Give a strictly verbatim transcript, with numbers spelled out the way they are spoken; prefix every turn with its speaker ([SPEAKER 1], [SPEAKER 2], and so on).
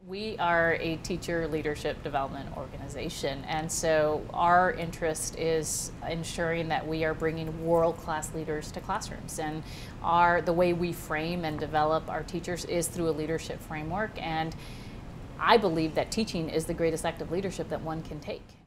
[SPEAKER 1] We are a teacher leadership development organization, and so our interest is ensuring that we are bringing world-class leaders to classrooms. And our the way we frame and develop our teachers is through a leadership framework, and I believe that teaching is the greatest act of leadership that one can take.